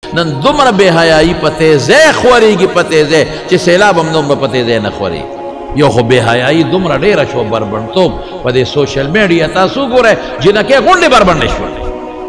نن دومره بے حیايي په تیزه خورېږي په تیزه چې سیلاب هم دومره په تیزه نه خوري یو خو بے حیايي دومره ډېره شو بربنډتوب په دې سوشل میډیا تاسو ګورئ جنکۍ غونډې بربنډې شولې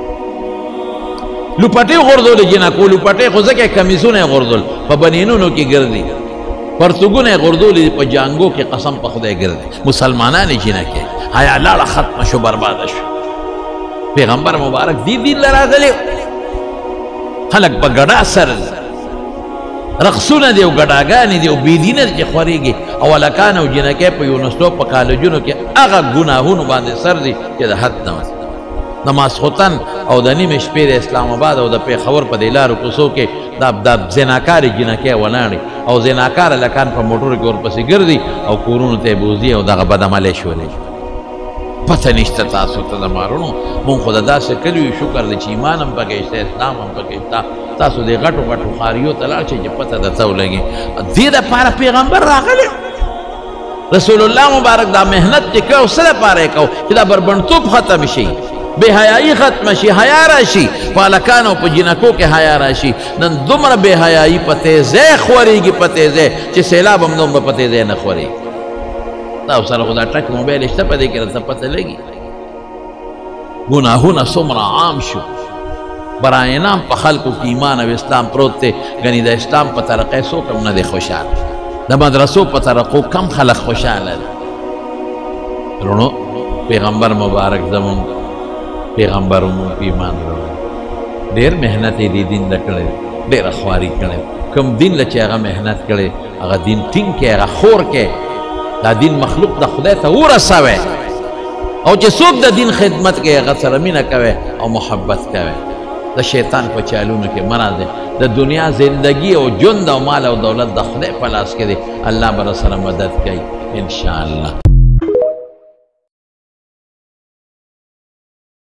لوپټې غورځولې جنکو لوپټې خو ځکه کمیسونه یې غورځول په بنینونو کې ګرځي پرتګونه یې غورځولې په جانګو کې قسم په خدای ګرځي مسلمانانې جنکۍ حیا لاړه ختمه شو برباده شو پیغمبر مبارک دین لراغلی خلق په ګډا سر رقصونه دی او ګډاګانې دی او بېدینه چې خورېږي او هلکان او جنکۍ په یونیورسټو په کالجونو کې هغه ګناهونو باندې سر دي چې د حد نه د ماسخوتن او د نیمې شپې د اسلام آباد او د پېښور په دې لارو کوڅو کې دا زناکارې جنکۍ ولاړې او زناکار هلکان په موټرو کې ورپسې ګرځي او کورونو ته یې بوځي او دغه بدعملۍ شولې پته نشته تاسو ته د مارونو مونږ خو د داسې کلیو شکر دی چې ایمان هم پکې شته اسلام هم پکې شته تاسو د غټو غټو ښاریو ته لاړ شئ چې پته درته ولګي دې دپاره پیغمبر راغلی رسول الله مبارک دا محنت چې کوو څه دپاره یې کوو چې دا بربنډتوب ختم شي بے حیايي ختمه شي حیا راشي په هلکانو په جنکو کې حیا راشي نن دومره بے حیايي په تیزه خورېږي په تیزه چې سیلاب هم دومره په تیزه نه خوري تاسو سره خو دا ټک موبایل شته په دې کې راته پته لګي ګناهونه څومره عام شو برای نام په خلکو کې ایمان او اسلام پروت دی ګنې د اسلام په طرقې څوک هم نه دی خوشحاله د مدرسو په طرقو کم خلک خوشحاله دي ورونو پیغمبر مبارک زمونږ پیغمبر مونږ په ایمان راوړی ډېر محنت یې دې دین له کړی ډېره خواري کړی کوم دین له چې هغه محنت کړی هغه دین ټینګ کې هغه خور کې دا دین مخلوق د خدای ته ورسوي او چې څوک د دین خدمت کوي هغه سره مینه کوي او محبت کوي د شیطان په چالونو کې مه راځئ د دنیا زندگی او ژوند او مال او دولت د خدای په لاس کې دی الله به راسره مدد کوي انشاءالله